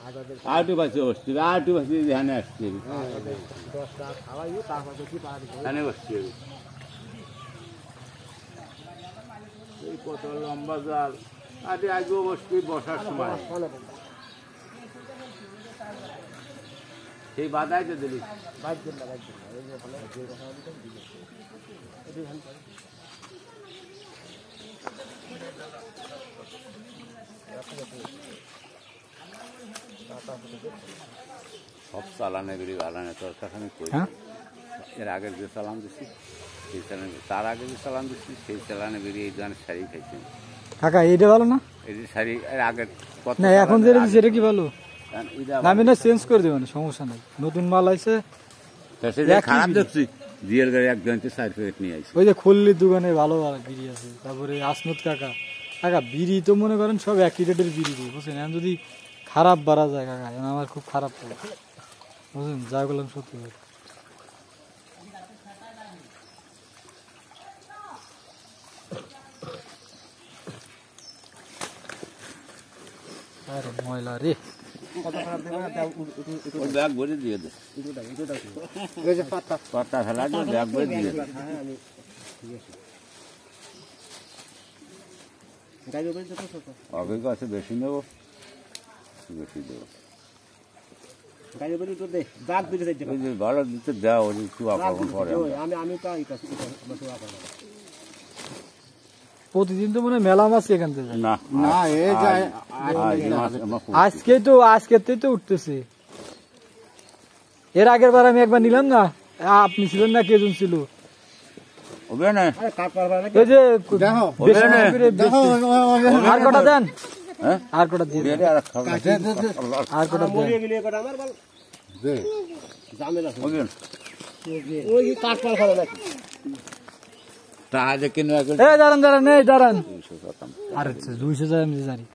আটু পাশে বসছি আটু পাশে ধ্যানে আসছি ধ্যানে বসছি এই কত লম্বা জাল আরে আগেও বসছি বসার সময় সেই বাধাই তো দিলি সব চালানে বেরিয়ে আলানে তোর কাছে আমি কই এর আগের যে চালান দিচ্ছি সেই চালানে তার আগে যে চালান দিচ্ছি সেই চালানে বেরিয়ে এই ধরনের শাড়ি খাইছি কাকা এইটা ভালো না এই যে শাড়ি এর আগের না এখন যেটা সেটা কি ভালো আমি না চেঞ্জ করে দেবেন সমস্যা নাই নতুন মাল আছে খারাপ দেখছি জিয়ার গাড়ি একজনকে 4 প্যাকেট নিয়ে আসি ওই যে খুললির দোকানে ভালো ভালো বিড়ি আছে তারপরে আসমত কাকা কাকা বিড়ি তো মনে করেন সব একই রেটের বিড়ি দিয়ে বুঝছেন এখন যদি খারাপ বাড়া যায় কাকা এখন আমার খুব খারাপ লাগে বুঝলেন যা বললাম সত্যি কথা আরে ময়লা রে ব্যাগ ভরে দিয়ে দে পাতা ফেলা দিয়ে ব্যাগ ভরে দিয়ে দে আগে কাছে বেশি নেবো বেশি দেবো ভালো দিতে দেওয়া একটু পরে প্রতিদিন তো মনে মেলা মাছ এখান থেকে না না এই যায় আজকেই তো উঠতেছে এর আগের বার আমি একবার নিলাম না আপনি ছিলেন না কেজন ছিল আর কটা দেন আর কটা দিয়ে আর কটা দাঁড়ান দাঁড়ান দাঁড়ান আর 200 জানি